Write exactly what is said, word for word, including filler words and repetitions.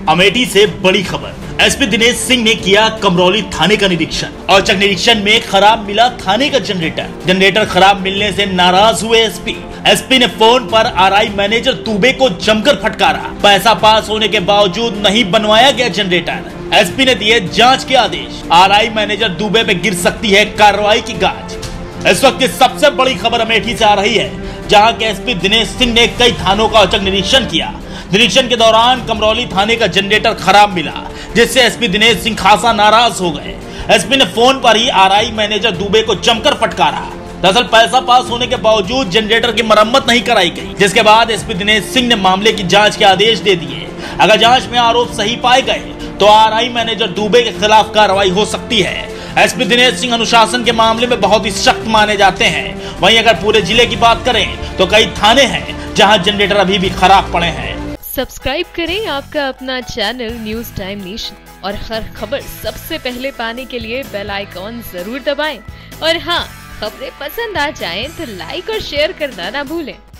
अमेठी से बड़ी खबर। एसपी दिनेश सिंह ने किया कमरौली थाने का निरीक्षण। औचक निरीक्षण में खराब मिला थाने का जनरेटर। जनरेटर खराब मिलने से नाराज हुए एसपी। एसपी ने फोन पर आरआई मैनेजर दुबे को जमकर फटकारा। पैसा पास होने के बावजूद नहीं बनवाया गया जनरेटर। एसपी ने दिए जांच के आदेश। आरआई मैनेजर दुबे पे गिर सकती है कार्रवाई की गाज। इस वक्त की सबसे बड़ी खबर अमेठी से आ रही है, जहां के एसपी दिनेश सिंह ने कई थानों का औचक निरीक्षण किया। निरीक्षण के दौरान कमरौली थाने का जनरेटर खराब मिला, जिससे एसपी दिनेश सिंह खासा नाराज हो गए। एसपी ने फोन पर ही आरआई मैनेजर दुबे को जमकर फटकारा। दरअसल पैसा पास होने के बावजूद जनरेटर की मरम्मत नहीं कराई गई, जिसके बाद एसपी दिनेश सिंह ने मामले की जांच के आदेश दे दिए। अगर जांच में आरोप सही पाए गए तो आरआई मैनेजर दुबे के खिलाफ कार्रवाई हो सकती है। एसपी दिनेश सिंह अनुशासन के मामले में बहुत ही सख्त माने जाते हैं। वहीं अगर पूरे जिले की बात करें तो कई थाने हैं जहां जनरेटर अभी भी खराब पड़े हैं। सब्सक्राइब करें आपका अपना चैनल न्यूज टाइम नेशन और हर खबर सबसे पहले पाने के लिए बेल आइकॉन जरूर दबाएं। और हाँ, खबरें पसंद आ जाएं तो लाइक और शेयर करना ना भूलें।